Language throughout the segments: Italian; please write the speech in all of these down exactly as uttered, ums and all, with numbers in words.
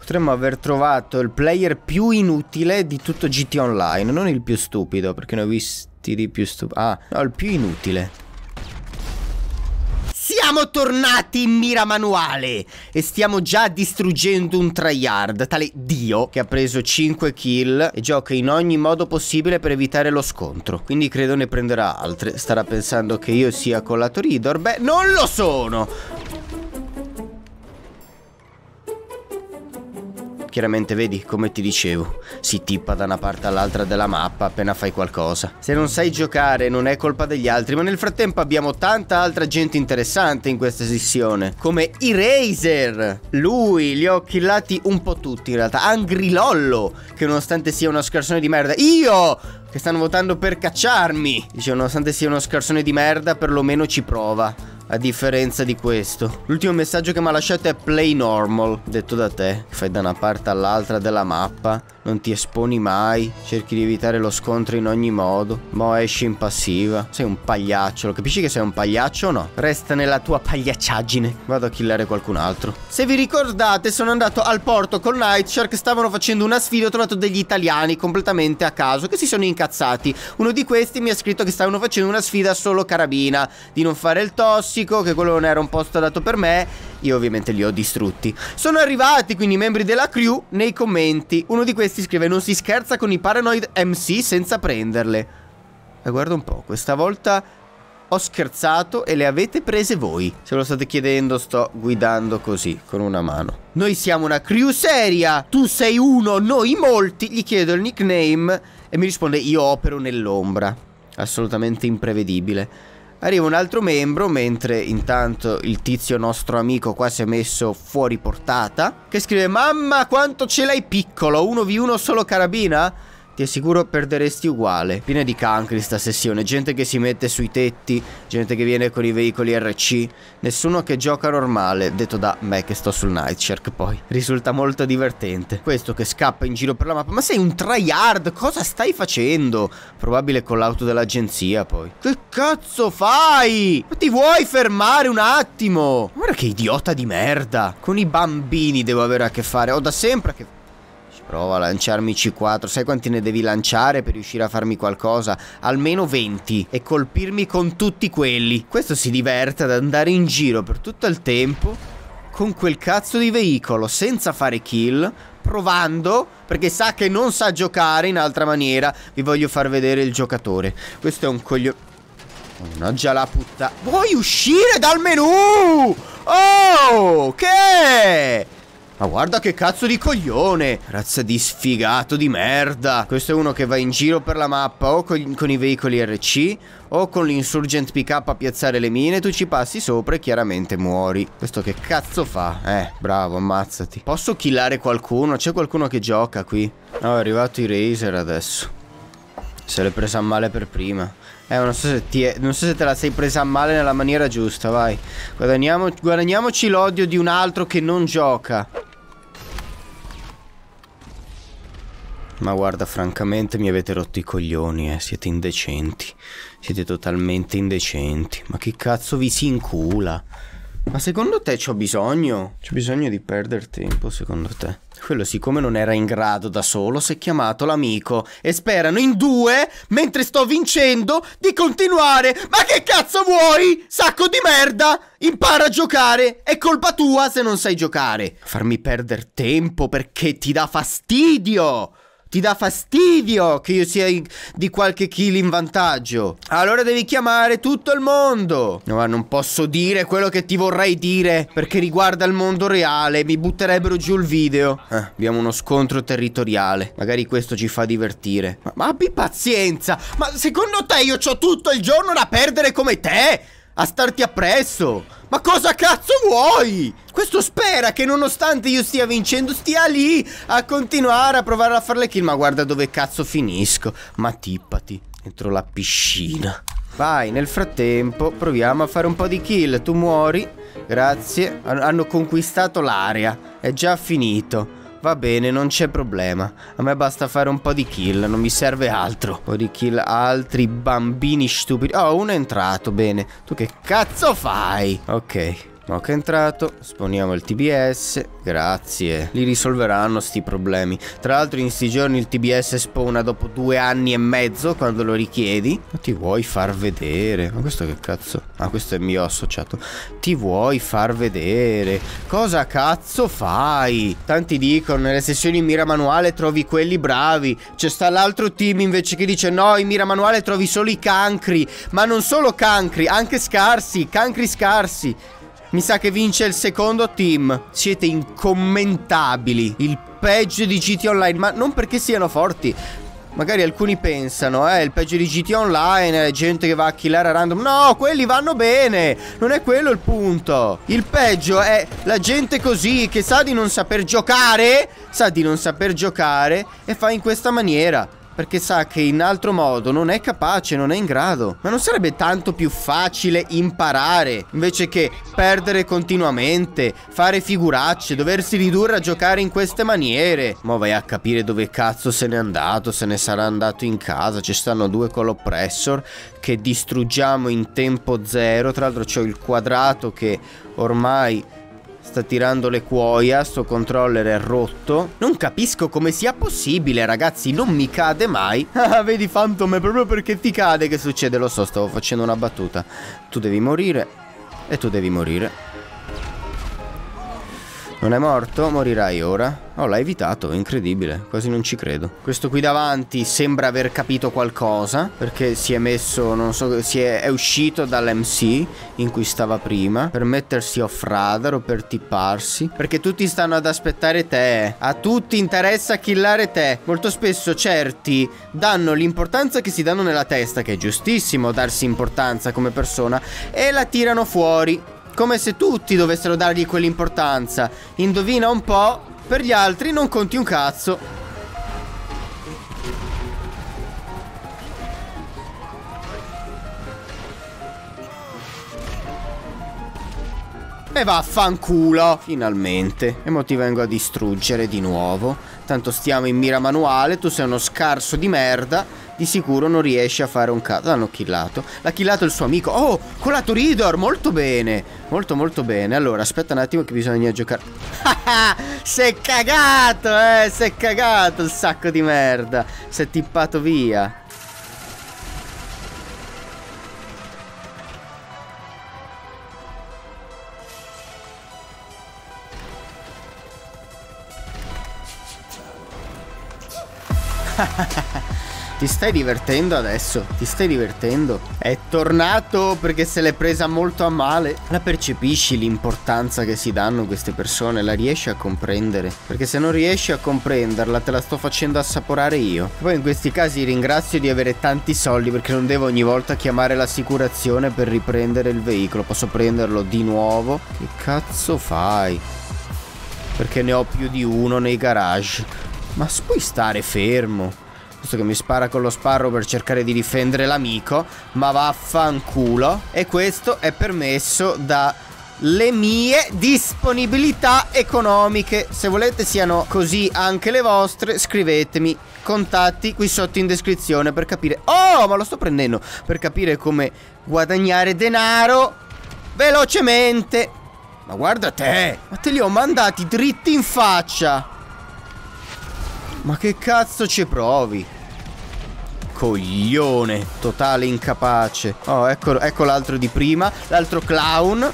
Potremmo aver trovato il player più inutile di tutto G T Online. Non il più stupido, perché ne ho visti di più stupidi. Ah, no, il più inutile. Siamo tornati in mira manuale e stiamo già distruggendo un tryhard, tale Dio, che ha preso cinque kill e gioca in ogni modo possibile per evitare lo scontro. Quindi credo ne prenderà altre. Starà pensando che io sia Collator. Beh, non lo sono! Chiaramente vedi, come ti dicevo, si tippa da una parte all'altra della mappa appena fai qualcosa. Se non sai giocare non è colpa degli altri, ma nel frattempo abbiamo tanta altra gente interessante in questa sessione, come Eraser. Lui, li ho killati un po' tutti in realtà. Angrilollo, che nonostante sia uno scarsone di merda. Io, che stanno votando per cacciarmi. Dice, nonostante sia uno scarsone di merda, perlomeno ci prova. A differenza di questo. L'ultimo messaggio che mi ha lasciato è play normal. Detto da te, fai da una parte all'altra della mappa, non ti esponi mai, cerchi di evitare lo scontro in ogni modo, mo esci in passiva. Sei un pagliaccio, lo capisci che sei un pagliaccio o no? Resta nella tua pagliacciaggine. Vado a killare qualcun altro. Se vi ricordate, sono andato al porto con Nightshark. Stavano facendo una sfida, ho trovato degli italiani completamente a caso che si sono incazzati. Uno di questi mi ha scritto che stavano facendo una sfida solo carabina, di non fare il tossico, che quello non era un posto adatto per me. Io ovviamente li ho distrutti. Sono arrivati quindi i membri della crew nei commenti. Uno di questi scrive: non si scherza con i Paranoid M C senza prenderle. E guarda un po', questa volta ho scherzato e le avete prese voi. Se lo state chiedendo, sto guidando così, con una mano. Noi siamo una crew seria. Tu sei uno, noi molti. Gli chiedo il nickname e mi risponde: io opero nell'ombra. Assolutamente imprevedibile. Arriva un altro membro, mentre intanto il tizio nostro amico qua si è messo fuori portata, che scrive: mamma quanto ce l'hai piccolo, uno vu uno solo carabina? Ti assicuro perderesti uguale. Piena di cancri sta sessione, gente che si mette sui tetti, gente che viene con i veicoli R C, nessuno che gioca normale, detto da me che sto sul Nightshark poi. Risulta molto divertente. Questo che scappa in giro per la mappa, ma sei un tryhard, cosa stai facendo? Probabile con l'auto dell'agenzia poi. Che cazzo fai? Ma ti vuoi fermare un attimo? Guarda che idiota di merda. Con i bambini devo avere a che fare, ho da sempre a che... Prova a lanciarmi C quattro. Sai quanti ne devi lanciare per riuscire a farmi qualcosa? Almeno venti. E colpirmi con tutti quelli. Questo si diverte ad andare in giro per tutto il tempo con quel cazzo di veicolo senza fare kill, provando, perché sa che non sa giocare in altra maniera. Vi voglio far vedere il giocatore. Questo è un coglio... Mannaggia la puttana. Vuoi uscire dal menu? Oh, che... Ma guarda che cazzo di coglione. Razza di sfigato di merda. Questo è uno che va in giro per la mappa o con, con i veicoli R C o con l'insurgent pick up a piazzare le mine. Tu ci passi sopra e chiaramente muori. Questo che cazzo fa? Eh, bravo, ammazzati. Posso killare qualcuno? C'è qualcuno che gioca qui? No, è arrivato Eraser adesso. Se l'è presa a male per prima. Eh, non so se ti è, non so se te la sei presa a male nella maniera giusta, vai. Guadagniamo, guadagniamoci l'odio di un altro che non gioca. Ma guarda, francamente mi avete rotto i coglioni, eh. Siete indecenti. Siete totalmente indecenti. Ma che cazzo vi si incula? Ma secondo te c'ho bisogno? C'ho bisogno di perdere tempo, secondo te? Quello, siccome non era in grado da solo, si è chiamato l'amico e sperano in due, mentre sto vincendo, di continuare. Ma che cazzo vuoi? Sacco di merda! Impara a giocare! È colpa tua se non sai giocare. Farmi perdere tempo perché ti dà fastidio! Ti dà fastidio che io sia in, di qualche kill in vantaggio. Allora devi chiamare tutto il mondo. No, ma non posso dire quello che ti vorrei dire, perché riguarda il mondo reale. Mi butterebbero giù il video. eh, Abbiamo uno scontro territoriale. Magari questo ci fa divertire. Ma, ma abbi pazienza. Ma secondo te io c'ho tutto il giorno da perdere come te? A starti appresso? Ma cosa cazzo vuoi? Questo spera che nonostante io stia vincendo stia lì a continuare a provare a fare le kill. Ma guarda dove cazzo finisco. Ma tippati dentro la piscina. Vai, nel frattempo proviamo a fare un po' di kill. Tu muori. Grazie. Hanno conquistato l'area. È già finito. Va bene, non c'è problema. A me basta fare un po' di kill, non mi serve altro. Un po' di kill altri bambini stupidi. Oh, uno è entrato, bene. Tu che cazzo fai? Ok, Mo che è entrato, sponiamo il T B S. Grazie. Li risolveranno sti problemi. Tra l'altro in sti giorni il T B S spawna dopo due anni e mezzo quando lo richiedi. Ma ti vuoi far vedere? Ma questo che cazzo? Ah, questo è il mio associato. Ti vuoi far vedere? Cosa cazzo fai? Tanti dicono nelle sessioni in mira manuale trovi quelli bravi. C'è sta l'altro team invece che dice no, in mira manuale trovi solo i cancri. Ma non solo cancri, anche scarsi. Cancri scarsi. Mi sa che vince il secondo team. Siete incommentabili. Il peggio di G T Online. Ma non perché siano forti. Magari alcuni pensano, eh, il peggio di G T Online è gente che va a killare a random. No, quelli vanno bene. Non è quello il punto. Il peggio è la gente così, che sa di non saper giocare. Sa di non saper giocare e fa in questa maniera, perché sa che in altro modo non è capace, non è in grado. Ma non sarebbe tanto più facile imparare invece che perdere continuamente, fare figuracce, doversi ridurre a giocare in queste maniere? Mo vai a capire dove cazzo se n'è andato, se ne sarà andato in casa. Ci stanno due Coloppressor che distruggiamo in tempo zero. Tra l'altro c'ho il quadrato che ormai sta tirando le cuoia, sto controller è rotto. Non capisco come sia possibile, ragazzi, non mi cade mai. Ah, vedi Phantom, è proprio perché ti cade che succede. Lo so, stavo facendo una battuta. Tu devi morire e tu devi morire. Non è morto? Morirai ora. Oh, l'ha evitato, incredibile, quasi non ci credo. Questo qui davanti sembra aver capito qualcosa, perché si è messo, non so, si è, è uscito dall'M C in cui stava prima per mettersi off radar o per tipparsi, perché tutti stanno ad aspettare te. A tutti interessa killare te. Molto spesso certi danno l'importanza che si danno nella testa, che è giustissimo darsi importanza come persona, e la tirano fuori, come se tutti dovessero dargli quell'importanza. Indovina un po', per gli altri non conti un cazzo. E vaffanculo. Finalmente. E mo ti vengo a distruggere di nuovo. Tanto stiamo in mira manuale, tu sei uno scarso di merda. Di sicuro non riesce a fare un cazzo. L'hanno killato. L'ha killato il suo amico. Oh, colato Ridor. Molto bene. Molto molto bene. Allora, aspetta un attimo che bisogna giocare. Si è cagato, eh. Si è cagato il sacco di merda. Si è tippato via. Ti stai divertendo adesso? Ti stai divertendo? È tornato perché se l'è presa molto a male. La percepisci l'importanza che si danno queste persone? La riesci a comprendere? Perché se non riesci a comprenderla te la sto facendo assaporare io. Poi in questi casi ringrazio di avere tanti soldi, perché non devo ogni volta chiamare l'assicurazione per riprendere il veicolo. Posso prenderlo di nuovo. Che cazzo fai? Perché ne ho più di uno nei garage. Ma puoi stare fermo? Questo che mi spara con lo sparro per cercare di difendere l'amico. Ma vaffanculo. E questo è permesso dalle mie disponibilità economiche. Se volete siano così anche le vostre, scrivetemi. Contatti qui sotto in descrizione per capire. Oh, ma lo sto prendendo. Per capire come guadagnare denaro velocemente. Ma guarda te. Ma te li ho mandati dritti in faccia. Ma che cazzo ci provi? Coglione. Totale incapace. Oh, ecco, ecco l'altro di prima. L'altro clown.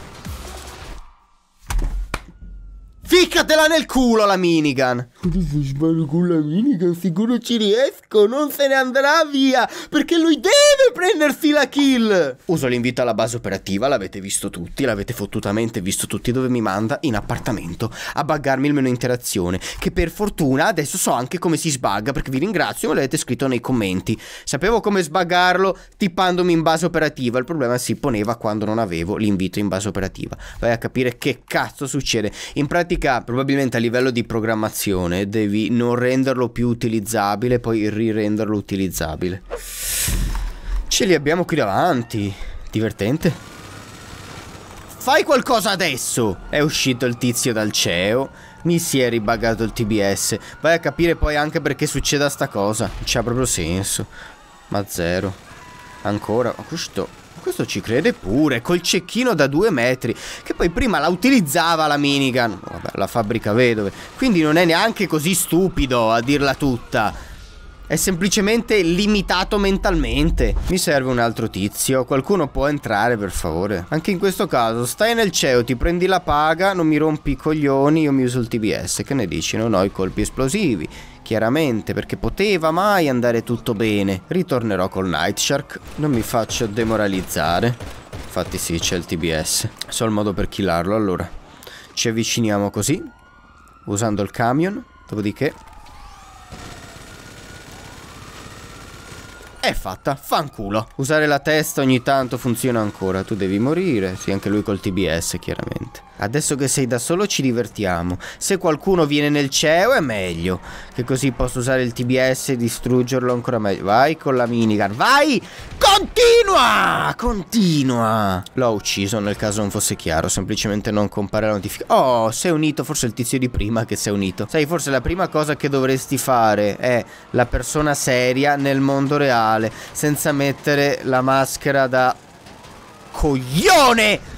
Ficcatela nel culo la minigun. Se sparo con la minigun sicuro ci riesco. Non se ne andrà via, perché lui deve prendersi la kill. Uso l'invito alla base operativa. L'avete visto tutti. L'avete fottutamente visto tutti. Dove mi manda? In appartamento a buggarmi il menu interazione, che per fortuna adesso so anche come si sbagga, perché vi ringrazio, me l'avete scritto nei commenti. Sapevo come sbaggarlo tippandomi in base operativa. Il problema si poneva quando non avevo l'invito in base operativa. Vai a capire che cazzo succede. In pratica probabilmente a livello di programmazione devi non renderlo più utilizzabile, poi rirenderlo utilizzabile. Ce li abbiamo qui davanti. Divertente. Fai qualcosa adesso. È uscito il tizio dal C E O. Mi si è ribuggato il T B S. Vai a capire poi anche perché succeda sta cosa. Non c'ha proprio senso. Ma zero. Ancora. Ma questo Questo ci crede pure, col cecchino da due metri. Che poi prima la utilizzava la minigun. Vabbè, la fabbrica vedove. Quindi non è neanche così stupido, a dirla tutta. È semplicemente limitato mentalmente. Mi serve un altro tizio. Qualcuno può entrare, per favore? Anche in questo caso, stai nel C E O, ti prendi la paga, non mi rompi i coglioni, io mi uso il T B S. Che ne dici? Non ho i colpi esplosivi. Chiaramente, perché poteva mai andare tutto bene. Ritornerò col Night Shark. Non mi faccio demoralizzare. Infatti sì, c'è il T B S. So il modo per killarlo, allora. Ci avviciniamo così, usando il camion. Dopodiché è fatta, fanculo. Usare la testa ogni tanto funziona ancora. Tu devi morire. Sì, anche lui col T B S, chiaramente. Adesso che sei da solo ci divertiamo. Se qualcuno viene nel C E O è meglio, che così posso usare il T B S e distruggerlo ancora meglio. Vai con la minigun, vai! Continua! Continua! L'ho ucciso nel caso non fosse chiaro. Semplicemente non compare la notifica. Oh, sei unito. Forse il tizio di prima che sei unito. Sai, forse la prima cosa che dovresti fare è la persona seria nel mondo reale, senza mettere la maschera da coglione.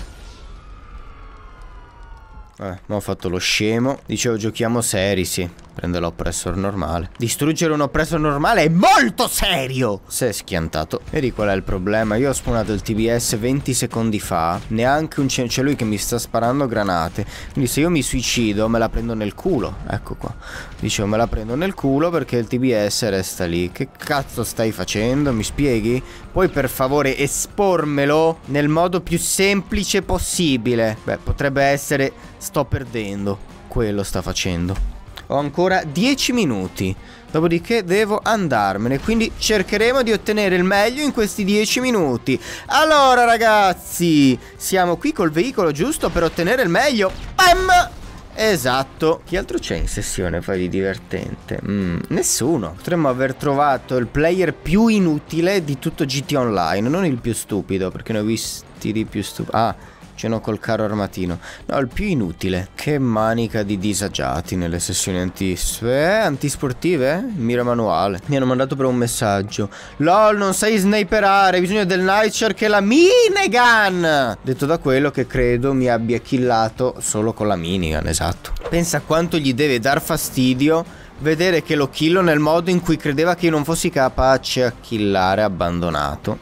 Eh, ma ho fatto lo scemo. Dicevo, giochiamo seri, sì. Prende l'oppressor normale. Distruggere un oppressor normale è molto serio. Si è schiantato. Vedi qual è il problema? Io ho spawnato il T B S venti secondi fa. Neanche un c'è lui che mi sta sparando granate. Quindi se io mi suicido me la prendo nel culo. Ecco qua. Dicevo, me la prendo nel culo perché il T B S resta lì. Che cazzo stai facendo? Mi spieghi? Puoi per favore espormelo nel modo più semplice possibile. Beh, potrebbe essere sto perdendo. Quello sta facendo. Ho ancora dieci minuti, dopodiché devo andarmene, quindi cercheremo di ottenere il meglio in questi dieci minuti. Allora ragazzi, siamo qui col veicolo giusto per ottenere il meglio. Bam! Esatto. Chi altro c'è in sessione fai di divertente? Mm, nessuno. Potremmo aver trovato il player più inutile di tutto G T Online, non il più stupido, perché ne ho visti di più stupidi. Ah, ce n'ho col carro armatino. No, il più inutile. Che manica di disagiati nelle sessioni anti eh, antisportive? Mira manuale. Mi hanno mandato per un messaggio. LOL, non sai sniperare, hai bisogno del Night Shark e la minigun. Detto da quello che credo mi abbia killato solo con la minigun, esatto. Pensa quanto gli deve dar fastidio vedere che lo killo nel modo in cui credeva che io non fossi capace a killare abbandonato.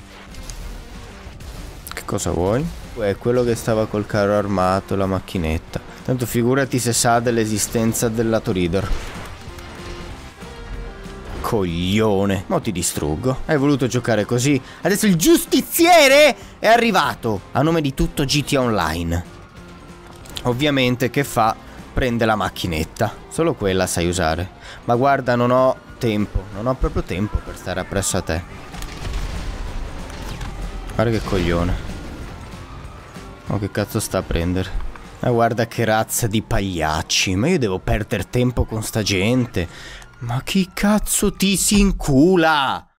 Che cosa vuoi? È quello che stava col carro armato, la macchinetta. Tanto figurati se sa dell'esistenza del lato reader. Coglione. Mo ti distruggo. Hai voluto giocare così? Adesso il giustiziere è arrivato a nome di tutto G T Online. Ovviamente che fa? Prende la macchinetta. Solo quella sai usare. Ma guarda, non ho tempo. Non ho proprio tempo per stare appresso a te. Guarda che coglione. Oh, che cazzo sta a prendere? Ma guarda che razza di pagliacci. Ma io devo perdere tempo con sta gente. Ma chi cazzo ti si incula?